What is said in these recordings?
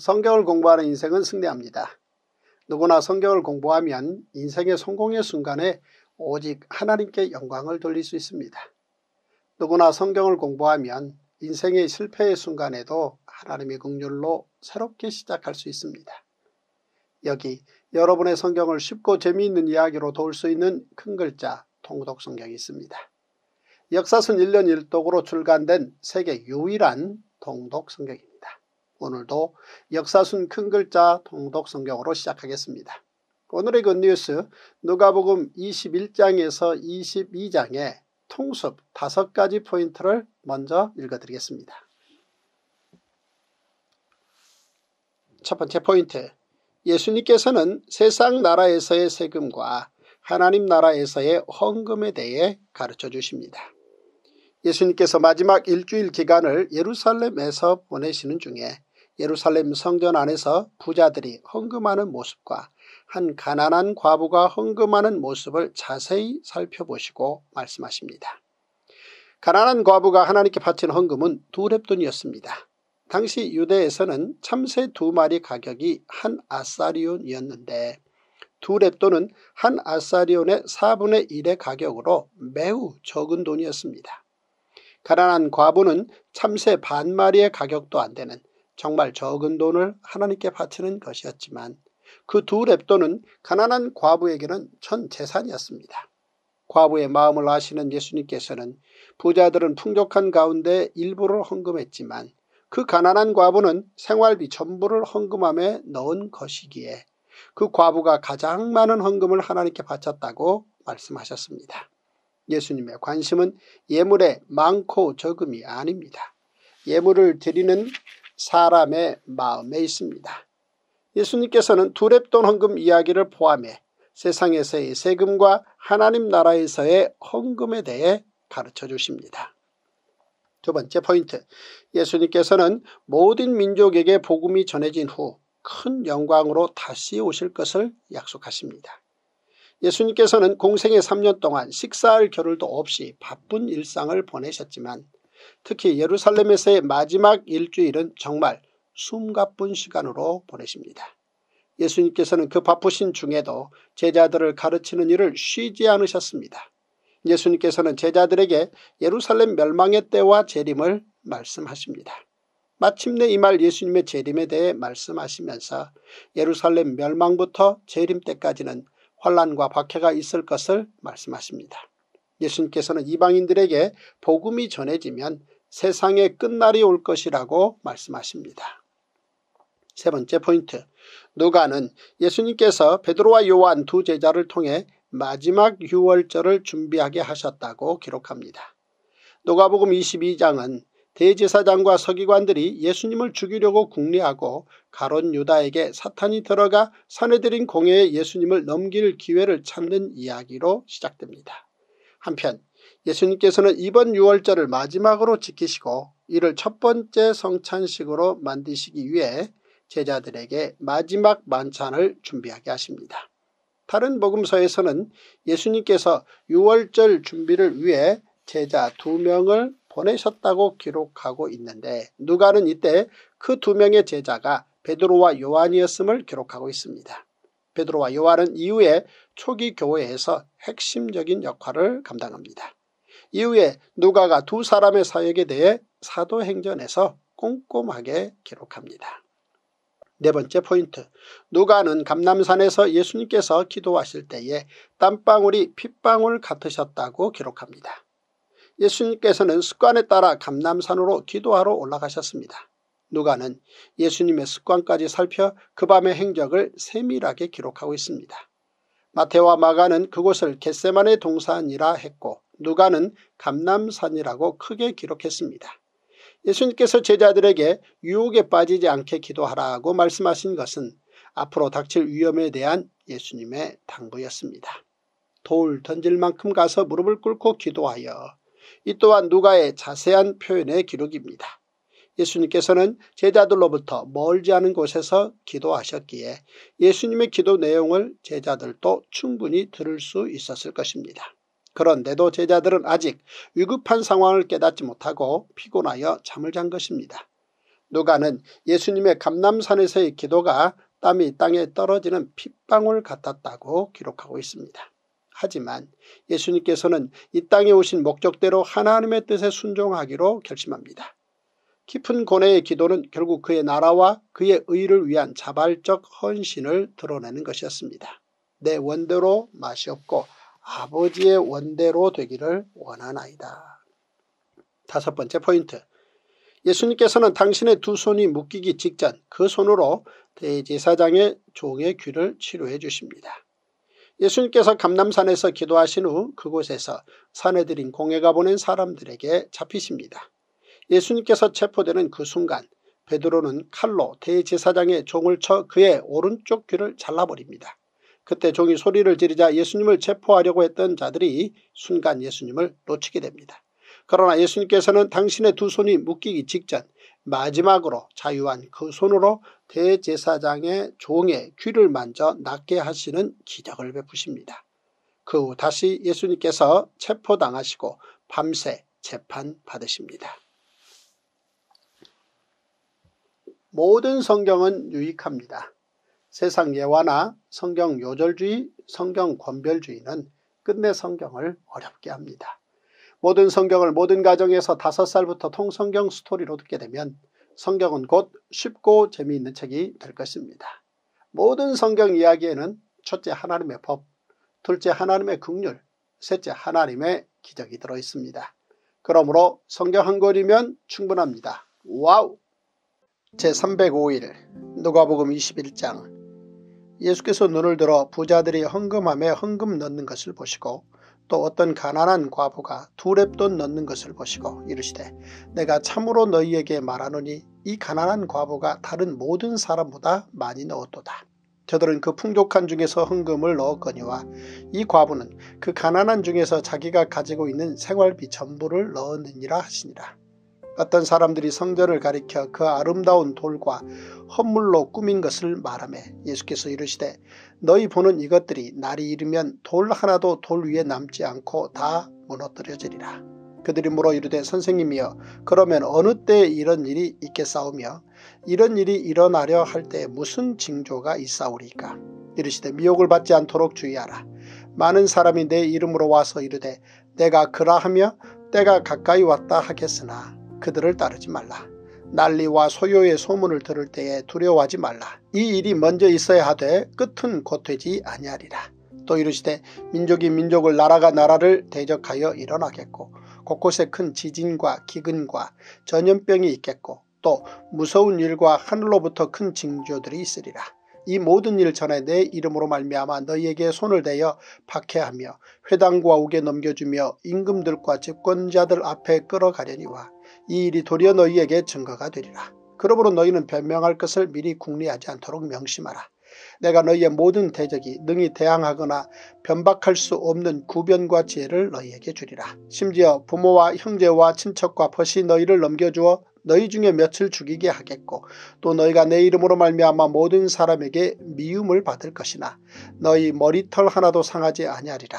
성경을 공부하는 인생은 승리합니다. 누구나 성경을 공부하면 인생의 성공의 순간에 오직 하나님께 영광을 돌릴 수 있습니다. 누구나 성경을 공부하면 인생의 실패의 순간에도 하나님의 긍휼로 새롭게 시작할 수 있습니다. 여기 여러분의 성경을 쉽고 재미있는 이야기로 도울 수 있는 큰 글자 통독 성경이 있습니다. 역사순 1년 1독으로 출간된 세계 유일한 통독 성경입니다. 오늘도 역사순 큰 글자 통독 성경으로 시작하겠습니다. 오늘의 굿뉴스 누가복음 21장에서 22장의 통습 5가지 포인트를 먼저 읽어드리겠습니다. 첫 번째 포인트, 예수님께서는 세상 나라에서의 세금과 하나님 나라에서의 헌금에 대해 가르쳐 주십니다. 예수님께서 마지막 일주일 기간을 예루살렘에서 보내시는 중에 예루살렘 성전 안에서 부자들이 헌금하는 모습과 한 가난한 과부가 헌금하는 모습을 자세히 살펴보시고 말씀하십니다. 가난한 과부가 하나님께 바친 헌금은 2렙돈이었습니다. 당시 유대에서는 참새 2마리 가격이 한 아사리온이었는데 2렙돈은 한 아사리온의 4분의 1의 가격으로 매우 적은 돈이었습니다. 가난한 과부는 참새 반마리의 가격도 안 되는 정말 적은 돈을 하나님께 바치는 것이었지만 그 2렙돈은 가난한 과부에게는 전 재산이었습니다. 과부의 마음을 아시는 예수님께서는 부자들은 풍족한 가운데 일부를 헌금했지만 그 가난한 과부는 생활비 전부를 헌금함에 넣은 것이기에 그 과부가 가장 많은 헌금을 하나님께 바쳤다고 말씀하셨습니다. 예수님의 관심은 예물의 많고 적음이 아닙니다. 예물을 드리는 사람의 마음에 있습니다. 예수님께서는 2렙돈 헌금 이야기를 포함해 세상에서의 세금과 하나님 나라에서의 헌금에 대해 가르쳐 주십니다. 두 번째 포인트, 예수님께서는 모든 민족에게 복음이 전해진 후 큰 영광으로 다시 오실 것을 약속하십니다. 예수님께서는 공생의 3년 동안 식사할 겨를도 없이 바쁜 일상을 보내셨지만 특히 예루살렘에서의 마지막 일주일은 정말 숨가쁜 시간으로 보내십니다. 예수님께서는 그 바쁘신 중에도 제자들을 가르치는 일을 쉬지 않으셨습니다. 예수님께서는 제자들에게 예루살렘 멸망의 때와 재림을 말씀하십니다. 마침내 이 말 예수님의 재림에 대해 말씀하시면서 예루살렘 멸망부터 재림 때까지는 환난과 박해가 있을 것을 말씀하십니다. 예수님께서는 이방인들에게 복음이 전해지면 세상의 끝날이 올 것이라고 말씀하십니다. 세 번째 포인트, 누가는 예수님께서 베드로와 요한 2 제자를 통해 마지막 유월절을 준비하게 하셨다고 기록합니다. 누가복음 22장은 대제사장과 서기관들이 예수님을 죽이려고 궁리하고 가룟 유다에게 사탄이 들어가 사내들인 공회에 예수님을 넘길 기회를 찾는 이야기로 시작됩니다. 한편 예수님께서는 이번 유월절을 마지막으로 지키시고 이를 첫 번째 성찬식으로 만드시기 위해 제자들에게 마지막 만찬을 준비하게 하십니다. 다른 복음서에서는 예수님께서 유월절 준비를 위해 제자 2명을 보내셨다고 기록하고 있는데 누가는 이때 그 2명의 제자가 베드로와 요한이었음을 기록하고 있습니다. 베드로와 요한은 이후에 초기 교회에서 핵심적인 역할을 감당합니다. 이후에 누가가 2 사람의 사역에 대해 사도행전에서 꼼꼼하게 기록합니다. 네 번째 포인트, 누가는 감람산에서 예수님께서 기도하실 때에 땀방울이 핏방울 같으셨다고 기록합니다. 예수님께서는 습관에 따라 감람산으로 기도하러 올라가셨습니다. 누가는 예수님의 습관까지 살펴 그 밤의 행적을 세밀하게 기록하고 있습니다. 마태와 마가는 그곳을 겟세마네 동산이라 했고 누가는 감람산이라고 크게 기록했습니다. 예수님께서 제자들에게 유혹에 빠지지 않게 기도하라고 말씀하신 것은 앞으로 닥칠 위험에 대한 예수님의 당부였습니다. 돌 던질 만큼 가서 무릎을 꿇고 기도하여, 이 또한 누가의 자세한 표현의 기록입니다. 예수님께서는 제자들로부터 멀지 않은 곳에서 기도하셨기에 예수님의 기도 내용을 제자들도 충분히 들을 수 있었을 것입니다. 그런데도 제자들은 아직 위급한 상황을 깨닫지 못하고 피곤하여 잠을 잔 것입니다. 누가는 예수님의 감람산에서의 기도가 땀이 땅에 떨어지는 핏방울 같았다고 기록하고 있습니다. 하지만 예수님께서는 이 땅에 오신 목적대로 하나님의 뜻에 순종하기로 결심합니다. 깊은 고뇌의 기도는 결국 그의 나라와 그의 의를 위한 자발적 헌신을 드러내는 것이었습니다. 내 원대로 마시옵고 아버지의 원대로 되기를 원하나이다. 5번째 포인트. 예수님께서는 당신의 두 손이 묶이기 직전 그 손으로 대제사장의 종의 귀를 치료해 주십니다. 예수님께서 감람산에서 기도하신 후 그곳에서 산헤드린 공회가 보낸 사람들에게 잡히십니다. 예수님께서 체포되는 그 순간 베드로는 칼로 대제사장의 종을 쳐 그의 오른쪽 귀를 잘라버립니다. 그때 종이 소리를 지르자 예수님을 체포하려고 했던 자들이 순간 예수님을 놓치게 됩니다. 그러나 예수님께서는 당신의 두 손이 묶이기 직전 마지막으로 자유한 그 손으로 대제사장의 종의 귀를 만져 낫게 하시는 기적을 베푸십니다. 그 후 다시 예수님께서 체포당하시고 밤새 재판받으십니다. 모든 성경은 유익합니다. 세상 예화나 성경 요절주의, 성경 권별주의는 끝내 성경을 어렵게 합니다. 모든 성경을 모든 가정에서 5살부터 통성경 스토리로 듣게 되면 성경은 곧 쉽고 재미있는 책이 될 것입니다. 모든 성경 이야기에는 첫째 하나님의 법, 둘째 하나님의 긍휼, 셋째 하나님의 기적이 들어있습니다. 그러므로 성경 한 권이면 충분합니다. 와우! 제305일 누가복음 21장. 예수께서 눈을 들어 부자들이 헌금함에 헌금 넣는 것을 보시고 또 어떤 가난한 과부가 2렙돈 넣는 것을 보시고 이르시되 내가 참으로 너희에게 말하노니 이 가난한 과부가 다른 모든 사람보다 많이 넣었도다. 저들은 그 풍족한 중에서 헌금을 넣었거니와 이 과부는 그 가난한 중에서 자기가 가지고 있는 생활비 전부를 넣었느니라 하시니라. 어떤 사람들이 성전을 가리켜 그 아름다운 돌과 헌물로 꾸민 것을 말하며 예수께서 이르시되 너희 보는 이것들이 날이 이르면 돌 하나도 돌 위에 남지 않고 다 무너뜨려지리라. 그들이 물어 이르되 선생님이여 그러면 어느 때에 이런 일이 있겠사오며 이런 일이 일어나려 할 때에 무슨 징조가 있사오리까. 이르시되 미혹을 받지 않도록 주의하라. 많은 사람이 내 이름으로 와서 이르되 내가 그라하며 때가 가까이 왔다 하겠으나 그들을 따르지 말라. 난리와 소요의 소문을 들을 때에 두려워하지 말라. 이 일이 먼저 있어야 하되 끝은 곧 되지 아니하리라. 또 이르시되 민족이 민족을 나라가 나라를 대적하여 일어나겠고 곳곳에 큰 지진과 기근과 전염병이 있겠고 또 무서운 일과 하늘로부터 큰 징조들이 있으리라. 이 모든 일 전에 내 이름으로 말미암아 너희에게 손을 대어 박해하며 회당과 옥에 넘겨주며 임금들과 집권자들 앞에 끌어가려니와 이 일이 도리어 너희에게 증거가 되리라. 그러므로 너희는 변명할 것을 미리 궁리하지 않도록 명심하라. 내가 너희의 모든 대적이 능히 대항하거나 변박할 수 없는 구변과 지혜를 너희에게 주리라. 심지어 부모와 형제와 친척과 벗이 너희를 넘겨주어 너희 중에 몇을 죽이게 하겠고 또 너희가 내 이름으로 말미암아 모든 사람에게 미움을 받을 것이나 너희 머리털 하나도 상하지 아니하리라.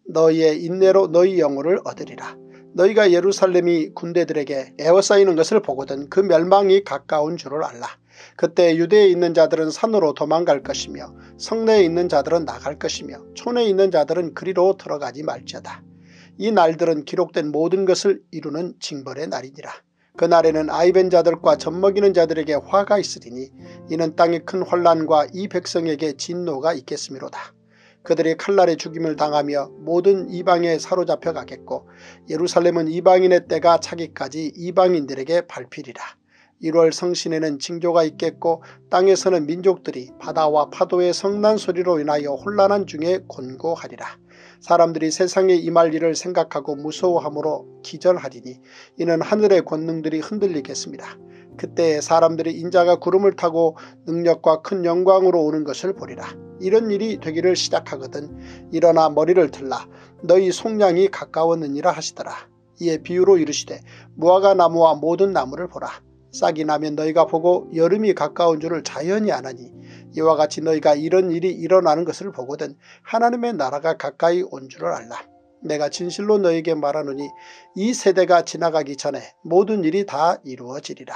너희의 인내로 너희 영혼을 얻으리라. 너희가 예루살렘이 군대들에게 에워싸이는 것을 보거든 그 멸망이 가까운 줄을 알라. 그때 유대에 있는 자들은 산으로 도망갈 것이며 성내에 있는 자들은 나갈 것이며 촌에 있는 자들은 그리로 들어가지 말지어다. 이 날들은 기록된 모든 것을 이루는 징벌의 날이니라. 그날에는 아이벤 자들과 젖먹이는 자들에게 화가 있으리니 이는 땅의 큰 환난과 이 백성에게 진노가 있겠음이로다. 그들이 칼날에 죽임을 당하며 모든 이방에 사로잡혀 가겠고 예루살렘은 이방인의 때가 차기까지 이방인들에게 밟히리라. 1월 성신에는 징조가 있겠고 땅에서는 민족들이 바다와 파도의 성난 소리로 인하여 혼란한 중에 곤고하리라. 사람들이 세상에 임할 일을 생각하고 무서워함으로 기절하리니 이는 하늘의 권능들이 흔들리겠습니다. 그때 사람들이 인자가 구름을 타고 능력과 큰 영광으로 오는 것을 보리라. 이런 일이 되기를 시작하거든 일어나 머리를 들라. 너희 속량이 가까웠느니라 하시더라. 이에 비유로 이르시되 무화과 나무와 모든 나무를 보라. 싹이 나면 너희가 보고 여름이 가까운 줄을 자연히 아나니 이와 같이 너희가 이런 일이 일어나는 것을 보거든 하나님의 나라가 가까이 온 줄을 알라. 내가 진실로 너희에게 말하노니 이 세대가 지나가기 전에 모든 일이 다 이루어지리라.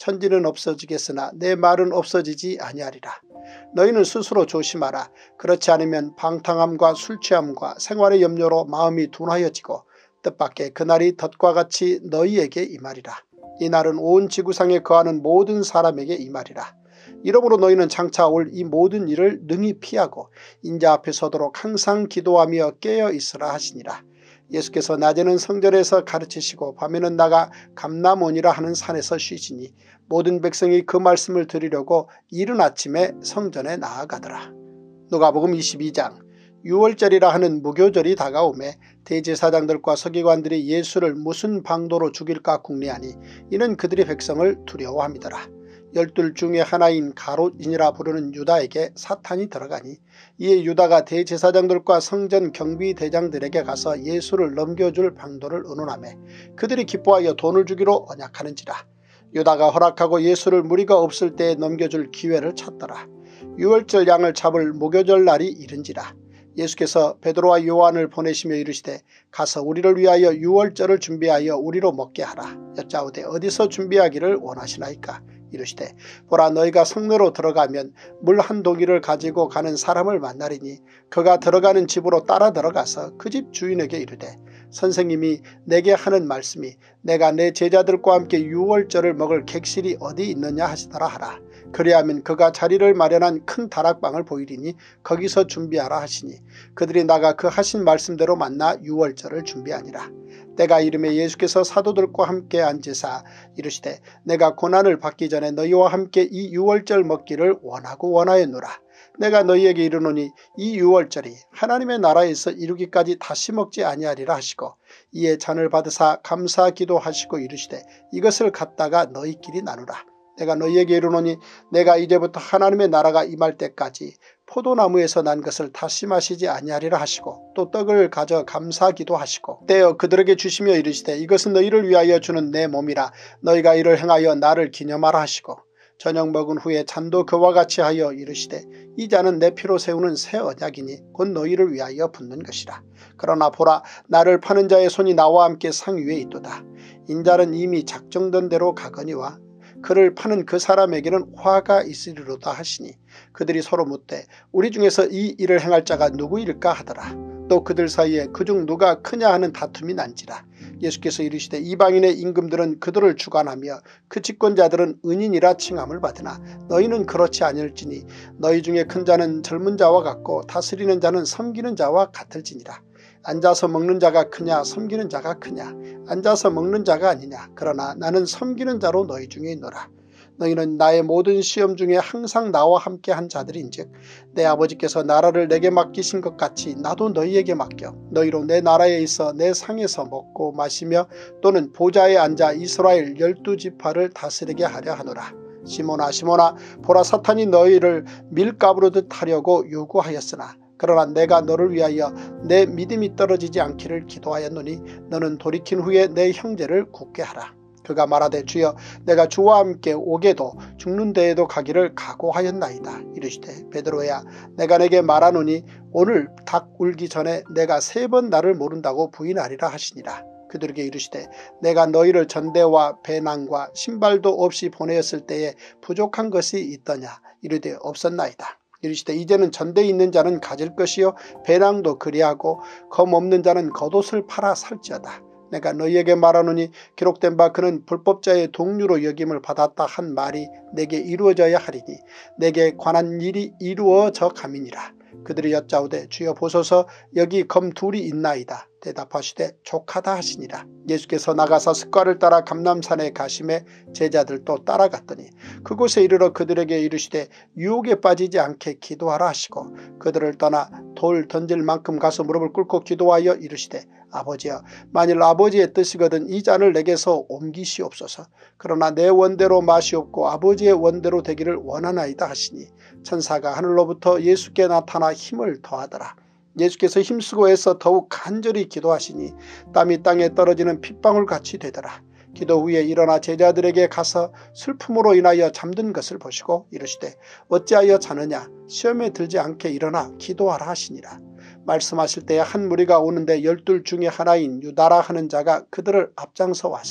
천지는 없어지겠으나 내 말은 없어지지 아니하리라. 너희는 스스로 조심하라. 그렇지 않으면 방탕함과 술취함과 생활의 염려로 마음이 둔하여지고 뜻밖의 그날이 덫과 같이 너희에게 임하리라. 이 날은 온 지구상에 거하는 모든 사람에게 임하리라. 이러므로 너희는 장차 올 이 모든 일을 능히 피하고 인자 앞에 서도록 항상 기도하며 깨어 있으라 하시니라. 예수께서 낮에는 성전에서 가르치시고 밤에는 나가 감람원이라 하는 산에서 쉬시니 모든 백성이 그 말씀을 들으려고 이른 아침에 성전에 나아가더라. 누가복음 22장. 유월절이라 하는 무교절이 다가오매 대제사장들과 서기관들이 예수를 무슨 방도로 죽일까 궁리하니 이는 그들이 백성을 두려워함이더라. 12 중에 하나인 가롯인이라 부르는 유다에게 사탄이 들어가니 이에 유다가 대제사장들과 성전 경비대장들에게 가서 예수를 넘겨줄 방도를 의논하매 그들이 기뻐하여 돈을 주기로 언약하는지라. 유다가 허락하고 예수를 무리가 없을 때에 넘겨줄 기회를 찾더라. 유월절 양을 잡을 무교절 날이 이른지라. 예수께서 베드로와 요한을 보내시며 이르시되 가서 우리를 위하여 유월절을 준비하여 우리로 먹게 하라. 여짜오되 어디서 준비하기를 원하시나이까. 이르시되 보라 너희가 성내로 들어가면 물 한 동이를 가지고 가는 사람을 만나리니 그가 들어가는 집으로 따라 들어가서 그 집 주인에게 이르되 선생님이 내게 하는 말씀이 내가 내 제자들과 함께 유월절을 먹을 객실이 어디 있느냐 하시더라 하라. 그리하면 그가 자리를 마련한 큰 다락방을 보이리니 거기서 준비하라 하시니 그들이 나가 그 하신 말씀대로 만나 유월절을 준비하니라. 때가 이름에 예수께서 사도들과 함께 앉으사 이르시되 내가 고난을 받기 전에 너희와 함께 이 유월절 먹기를 원하고 원하였노라. 내가 너희에게 이르노니 이 유월절이 하나님의 나라에서 이루기까지 다시 먹지 아니하리라 하시고 이에 잔을 받으사 감사 기도하시고 이르시되 이것을 갖다가 너희끼리 나누라. 내가 너희에게 이르노니 내가 이제부터 하나님의 나라가 임할 때까지 포도나무에서 난 것을 다시 마시지 아니하리라 하시고 또 떡을 가져 감사기도 하시고 떼어 그들에게 주시며 이르시되 이것은 너희를 위하여 주는 내 몸이라. 너희가 이를 행하여 나를 기념하라 하시고 저녁 먹은 후에 잔도 그와 같이 하여 이르시되 이 잔은 내 피로 세우는 새 언약이니 곧 너희를 위하여 붓는 것이라. 그러나 보라 나를 파는 자의 손이 나와 함께 상 위에 있도다. 인자는 이미 작정된 대로 가거니와 그를 파는 그 사람에게는 화가 있으리로다 하시니 그들이 서로 묻되 우리 중에서 이 일을 행할 자가 누구일까 하더라. 또 그들 사이에 그중 누가 크냐 하는 다툼이 난지라. 예수께서 이르시되 이방인의 임금들은 그들을 주관하며 그 집권자들은 은인이라 칭함을 받으나 너희는 그렇지 아니할지니 너희 중에 큰 자는 젊은 자와 같고 다스리는 자는 섬기는 자와 같을지니라. 앉아서 먹는 자가 크냐 섬기는 자가 크냐. 앉아서 먹는 자가 아니냐. 그러나 나는 섬기는 자로 너희 중에 있노라. 너희는 나의 모든 시험 중에 항상 나와 함께 한 자들인즉 내 아버지께서 나라를 내게 맡기신 것 같이 나도 너희에게 맡겨 너희로 내 나라에 있어 내 상에서 먹고 마시며 또는 보좌에 앉아 이스라엘 12지파를 다스리게 하려 하노라. 시몬아 시몬아 보라 사탄이 너희를 밀가부르듯 하려고 요구하였으나 그러나 내가 너를 위하여 내 믿음이 떨어지지 않기를 기도하였노니 너는 돌이킨 후에 내 형제를 굳게 하라. 그가 말하되 주여 내가 주와 함께 오게도 죽는 데에도 가기를 각오하였나이다. 이르시되 베드로야 내가 내게 말하노니 오늘 닭 울기 전에 내가 3번 나를 모른다고 부인하리라 하시니라. 그들에게 이르시되 내가 너희를 전대와 배낭과 신발도 없이 보내었을 때에 부족한 것이 있더냐. 이르되 없었나이다. 이르시되 이제는 전대에 있는 자는 가질 것이요 배낭도 그리하고 검 없는 자는 겉옷을 팔아 살지어다. 내가 너희에게 말하노니 기록된 바 그는 불법자의 동류로 여김을 받았다 한 말이 내게 이루어져야 하리니 내게 관한 일이 이루어져 감이니라. 그들이 여짜오되 주여 보소서 여기 검 2이 있나이다. 대답하시되 족하다 하시니라. 예수께서 나가사 습과를 따라 감람산에 가심에 제자들도 따라갔더니 그곳에 이르러 그들에게 이르시되 유혹에 빠지지 않게 기도하라 하시고 그들을 떠나 돌 던질 만큼 가서 무릎을 꿇고 기도하여 이르시되 아버지여 만일 아버지의 뜻이거든 이 잔을 내게서 옮기시옵소서. 그러나 내 원대로 마시옵고 아버지의 원대로 되기를 원하나이다 하시니 천사가 하늘로부터 예수께 나타나 힘을 더하더라. 예수께서 힘쓰고 애써 더욱 간절히 기도하시니 땀이 땅에 떨어지는 핏방울같이 되더라. 기도 후에 일어나 제자들에게 가서 슬픔으로 인하여 잠든 것을 보시고 이르시되 어찌하여 자느냐. 시험에 들지 않게 일어나 기도하라 하시니라. 말씀하실 때에 한 무리가 오는데 12 중에 하나인 유다라 하는 자가 그들을 앞장서 와서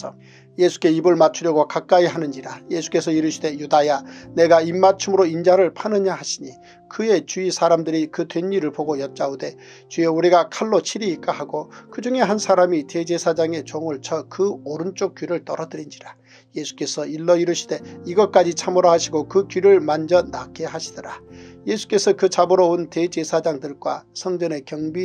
예수께 입을 맞추려고 가까이 하는지라. 예수께서 이르시되 유다야 내가 입맞춤으로 인자를 파느냐 하시니 그의 주위 사람들이 그 된 일을 보고 여짜오되 주여 우리가 칼로 치리이까 하고 그 중에 한 사람이 대제사장의 종을 쳐 그 오른쪽 귀를 떨어뜨린지라. 예수께서 일러 이르시되 이것까지 참으라 하시고 그 귀를 만져 낫게 하시더라. 예수께서 그 잡으러 온 대제사장들과 성전의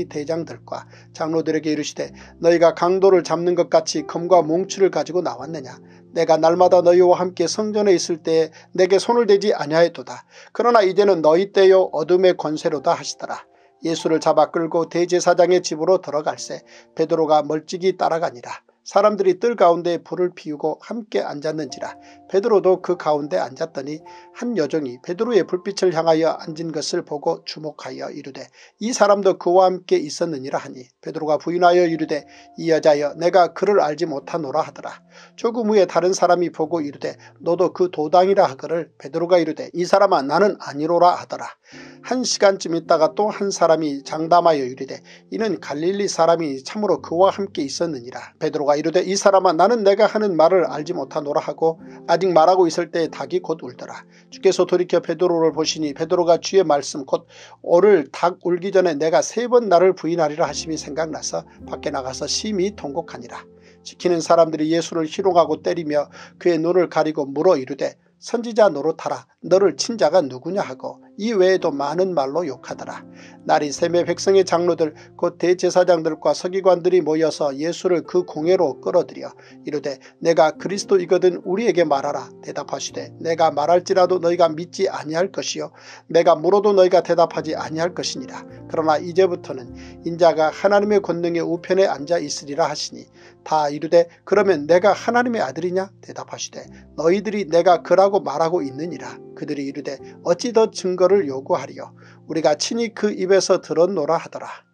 경비대장들과 장로들에게 이르시되 너희가 강도를 잡는 것 같이 검과 몽추를 가지고 나왔느냐. 내가 날마다 너희와 함께 성전에 있을 때에 내게 손을 대지 아니하였도다. 그러나 이제는 너희 때요 어둠의 권세로다 하시더라. 예수를 잡아 끌고 대제사장의 집으로 들어갈새 베드로가 멀찍이 따라가니라. 사람들이 뜰 가운데 불을 피우고 함께 앉았는지라. 베드로도 그 가운데 앉았더니 한 여종이 베드로의 불빛을 향하여 앉은 것을 보고 주목하여 이르되 이 사람도 그와 함께 있었느니라 하니 베드로가 부인하여 이르되 이 여자여 내가 그를 알지 못하노라 하더라. 조금 후에 다른 사람이 보고 이르되 너도 그 도당이라 하거늘 베드로가 이르되 이 사람아 나는 아니로라 하더라. 한 시간쯤 있다가 또 한 사람이 장담하여 이르되 이는 갈릴리 사람이 참으로 그와 함께 있었느니라. 베드로가 이르되 이 사람아 나는 내가 하는 말을 알지 못하노라 하고 아직 말하고 있을 때에 닭이 곧 울더라. 주께서 돌이켜 베드로를 보시니 베드로가 주의 말씀 곧 오를 닭 울기 전에 내가 3번 나를 부인하리라 하심이 생각나서 밖에 나가서 심히 통곡하니라. 지키는 사람들이 예수를 희롱하고 때리며 그의 눈을 가리고 물어 이르되 선지자 노릇하라. 너를 친 자가 누구냐 하고 이 외에도 많은 말로 욕하더라. 날이 새매 백성의 장로들 곧 대제사장들과 서기관들이 모여서 예수를 그 공회로 끌어들여 이르되 내가 그리스도이거든 우리에게 말하라. 대답하시되 내가 말할지라도 너희가 믿지 아니할 것이요 내가 물어도 너희가 대답하지 아니할 것이니라. 그러나 이제부터는 인자가 하나님의 권능의 우편에 앉아 있으리라 하시니 다 이르되 그러면 내가 하나님의 아들이냐. 대답하시되 너희들이 내가 그라고 말하고 있느니라. 그들이 이르되 어찌 더 증거를 요구하리요. 우리가 친히 그 입에서 들었노라 하더라.